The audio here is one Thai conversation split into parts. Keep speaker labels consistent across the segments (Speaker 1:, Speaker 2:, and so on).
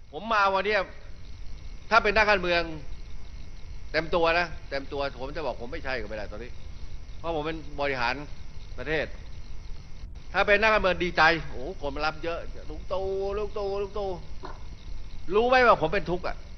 Speaker 1: ผมมาวันนี้ถ้าเป็นนักการเมืองเต็มตัวนะเต็มตัวผมจะบอกผมไม่ใช่ก็ไม่ได้ตอนนี้เพราะผมเป็นบริหารประเทศถ้าเป็นนักการเมืองดีใจโอ้คนมารับเยอะลุงตู่ลุงตู่ลุงตู่รู้ไหมว่าผมเป็นทุกข์อ่ะ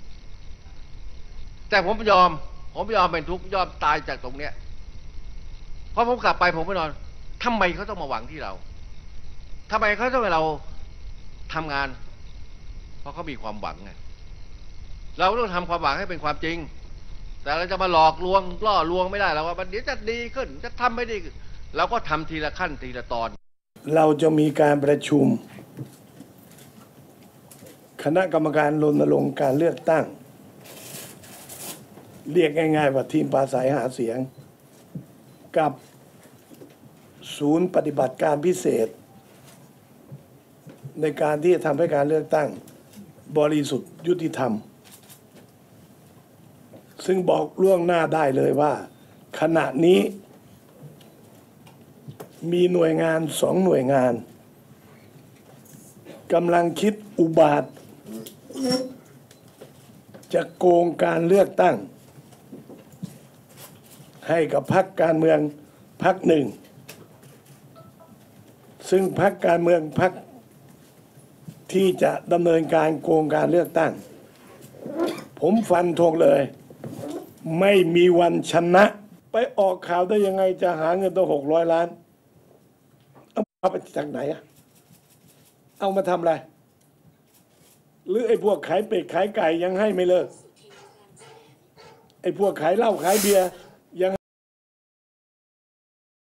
Speaker 1: แต่ผมยอมเป็นทุกข์ยอมตายจากตรงเนี้ยเพราะผมกลับไปผมไม่นอนทำไมเขาต้องมาหวังที่เราทำไมเขาต้องให้เราทำงานเพราะเขามีความหวังไงเราต้องทำความหวังให้เป็นความจริงแต่เราจะมาหลอกลวงล่อลวงไม่ได้เราว่าเดี๋ยวจะดีขึ้นจะทำไม่ดีเราก็ทำทีละขั้นทีละตอน
Speaker 2: เราจะมีการประชุมคณะกรรมการรณรงค์การเลือกตั้งเรียกง่ายๆว่าทีมปราศัยหาเสียงกับศูนย์ปฏิบัติการพิเศษในการที่จะทำให้การเลือกตั้งบริสุทธิ์ยุติธรรมซึ่งบอกล่วงหน้าได้เลยว่าขณะนี้มีหน่วยงาน2 หน่วยงานกำลังคิดอุบาทจะโกงการเลือกตั้งให้กับพรรคการเมืองพรรคหนึ่งซึ่งพรรคการเมืองพรรคที่จะดำเนินการโกงการเลือกตั้งผมฟันธงเลยไม่มีวันชนะไปออกข่าวได้ยังไงจะหาเงินตั้ง600 ล้านเอาไปจากไหนอะเอามาทำอะไรหรือไอ้พวกขายเป็ดขายไก่ยังให้ไม่เลิกไอ้พวกขายเหล้าขายเบียร์